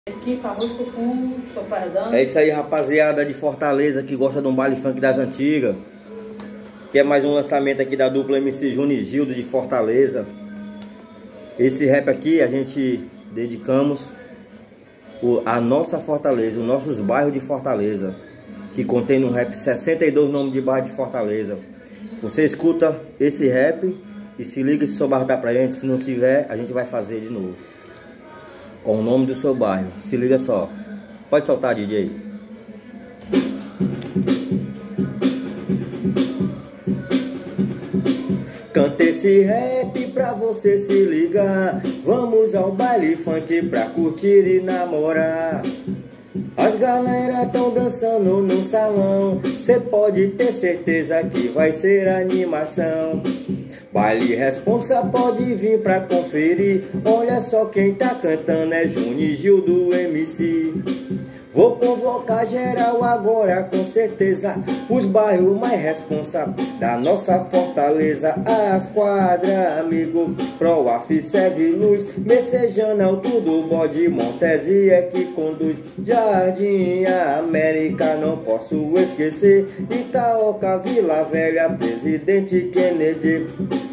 Aqui, arroz com fumo, tô perdendo. É isso aí, rapaziada de Fortaleza que gosta de um baile funk das antigas. Que é mais um lançamento aqui da dupla MC Júnior e Gildo de Fortaleza. Esse rap aqui a gente dedicamos a nossa Fortaleza, os nossos bairros de Fortaleza, que contém no rap 62 nomes de bairro de Fortaleza. Você escuta esse rap e se liga se o seu bairro tá pra gente. Se não tiver, a gente vai fazer de novo com o nome do seu bairro. Se liga só. Pode soltar, DJ. Canta esse rap pra você se ligar. Vamos ao baile funk pra curtir e namorar. As galera tão dançando no salão, cê pode ter certeza que vai ser animação. Baile responsa pode vir pra conferir. Olha só quem tá cantando é Júnior e Gildo MC. Vou convocar geral agora com certeza, os bairros mais responsáveis da nossa Fortaleza. As quadras, amigo, Proaf, serve luz, Messejana, Alto do Bode, Montese é que conduz. Jardim América, não posso esquecer, Itaoca, Vila Velha, Presidente Kennedy,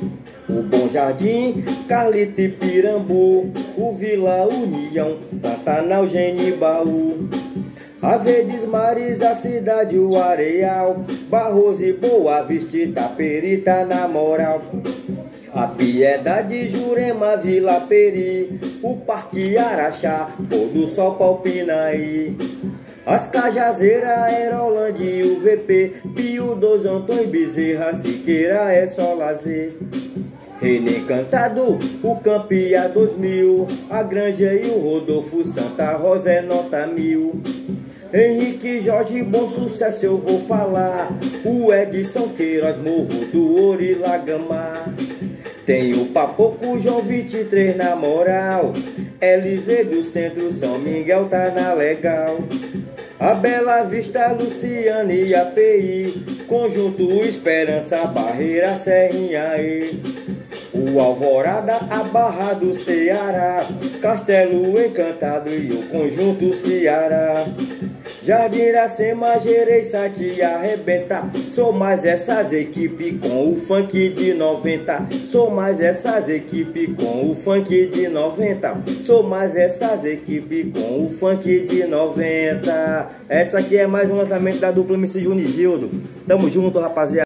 o Bom Jardim, Carlito e Pirambu, o Vila União, Pantanal, Genibaú, a Verdes Mares, a cidade, o Areal, Barros e Boa Vista, Itaperita, na moral, a Piedade, Jurema, Vila Peri, o Parque Araxá, Pôr do Sol, Palpinaí, as Cajazeiras, Aerolândia e o VP, Pio dos Antônio Bezerra, Siqueira é só lazer. René Encantado, o Campia 2000, a Granja e o Rodolfo, Santa Rosa é nota 1000. Henrique Jorge, bom sucesso eu vou falar. O Edson Queiroz, Morro do Ouro e Lagamar. Tem o Papoco, João 23 na moral. LV do Centro, São Miguel tá na legal. A Bela Vista, Luciana e API. Conjunto Esperança, Barreira, Serrinha e o Alvorada, a Barra do Ceará, Castelo Encantado e o Conjunto Ceará. Jardim Iracema, Gereissati arrebenta. Sou mais essas equipes com o funk de 90. Sou mais essas equipes com o funk de 90. Sou mais essas equipes com o funk de 90. Essa aqui é mais um lançamento da dupla MC Júnior e Gildo. Tamo junto, rapaziada.